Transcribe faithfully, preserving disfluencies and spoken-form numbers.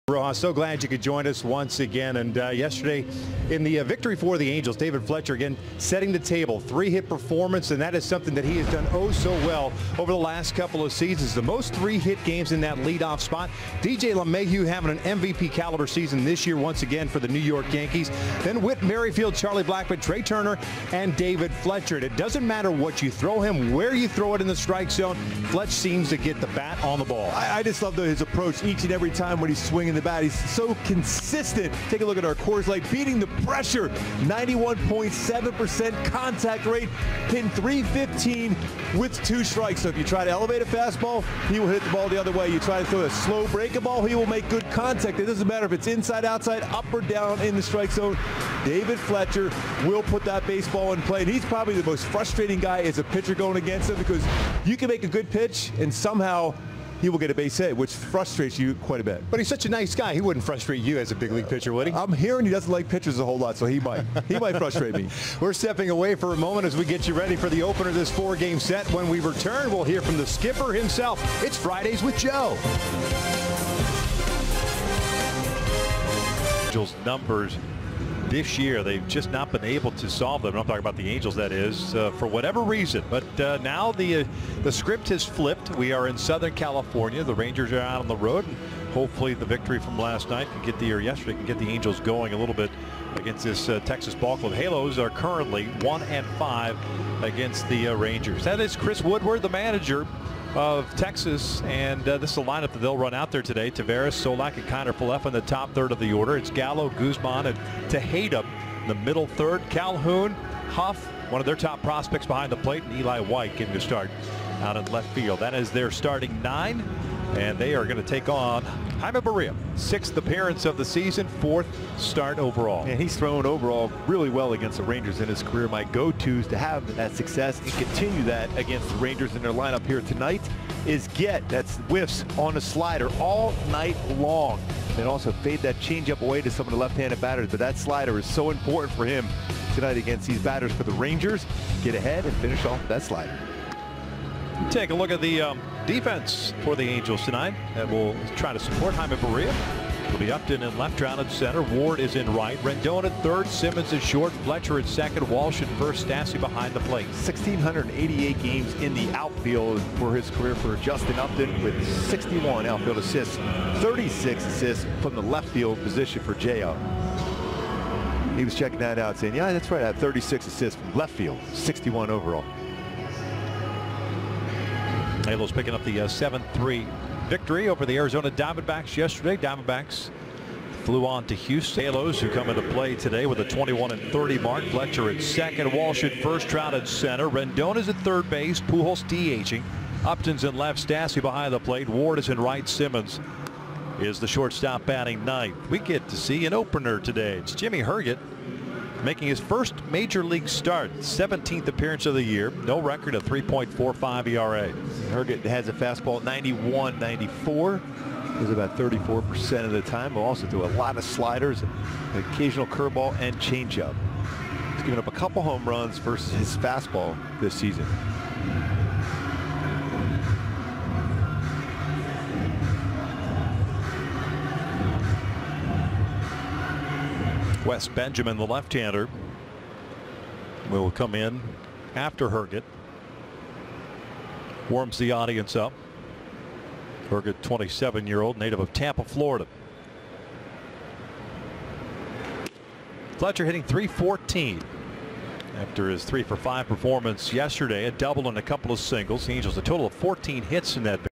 Rojas, so glad you could join us once again. And uh, yesterday in the uh, victory for the Angels, David Fletcher again setting the table. Three-hit performance, and that is something that he has done oh so well over the last couple of seasons. The most three-hit games in that leadoff spot. D J LeMahieu having an M V P caliber season this year once again for the New York Yankees. Then Whit Merrifield, Charlie Blackmon, Trey Turner, and David Fletcher. And it doesn't matter what you throw him, where you throw it in the strike zone, Fletch seems to get the bat on the ball. I, I just love the, his approach each and every time when he's swinging the bat. He's so consistent. Take a look at our Coors Light, beating the pressure. ninety-one point seven percent contact rate, hitting three fifteen with two strikes. So if you try to elevate a fastball, he will hit the ball the other way. You try to throw a slow breaking ball, he will make good contact. It doesn't matter if it's inside, outside, up or down in the strike zone. David Fletcher will put that baseball in play. And he's probably the most frustrating guy as a pitcher going against him, because you can make a good pitch and somehow he will get a base hit, which frustrates you quite a bit. But he's such a nice guy. He wouldn't frustrate you as a big league pitcher, would he? I'm hearing he doesn't like pitchers a whole lot, so he might. He might frustrate me. We're stepping away for a moment as we get you ready for the opener of this four-game set. When we return, we'll hear from the skipper himself. It's Fridays with Joe. Angels numbers this year, they've just not been able to solve them. I'm talking about the Angels, that is, uh, for whatever reason. But uh, now the uh, the script has flipped. We are in Southern California. The Rangers are out on the road. And hopefully the victory from last night can get the, or yesterday can get the Angels going a little bit against this uh, Texas ball club. Halos are currently one and five against the uh, Rangers. That is Chris Woodward, the manager of Texas, and uh, this is the lineup that they'll run out there today. Taveras, Solak, and Kiner Falefa in the top third of the order. It's Gallo, Guzman, and Tejeda in the middle third. Calhoun, Huff, one of their top prospects behind the plate, and Eli White getting to start out in left field. That is their starting nine, and they are going to take on Jaime Barria. Sixth appearance of the season, fourth start overall. And he's thrown overall really well against the Rangers in his career. My go-tos to have that success and continue that against the Rangers in their lineup here tonight is get, that's whiffs on a slider all night long. And also fade that changeup away to some of the left-handed batters. But that slider is so important for him tonight against these batters for the Rangers. Get ahead and finish off that slider. Take a look at the um, defense for the Angels tonight, and we'll try to support Jaime Barria. It'll be Upton in left, Trout in center, Ward is in right, Rendon at third, Simmons is short, Fletcher at second, Walsh at first, Stassi behind the plate. one thousand six hundred eighty-eight games in the outfield for his career for Justin Upton, with sixty-one outfield assists, thirty-six assists from the left field position for J O. He was checking that out, saying, yeah, that's right, I had thirty-six assists from left field, sixty-one overall. Halos picking up the seven three victory over the Arizona Diamondbacks yesterday. Diamondbacks flew on to Houston. Halos, who come into play today with a twenty-one and thirty mark. Fletcher at second, Walsh at first, Trout at center. Rendon is at third base, Pujols DHing. Upton's in left, Stassi behind the plate. Ward is in right, Simmons is the shortstop batting ninth. We get to see an opener today. It's Jimmy Herget making his first major league start, seventeenth appearance of the year. No record, a three point four five E R A. Herget has a fastball ninety-one ninety-four. Is about thirty-four percent of the time. Will also do a lot of sliders, an occasional curveball and changeup. He's given up a couple home runs versus his fastball this season. Wes Benjamin, the left-hander, will come in after Herget. Warms the audience up. Herget, twenty-seven-year-old, native of Tampa, Florida. Fletcher hitting three fourteen after his three for five performance yesterday. A double and a couple of singles. The Angels a total of fourteen hits in that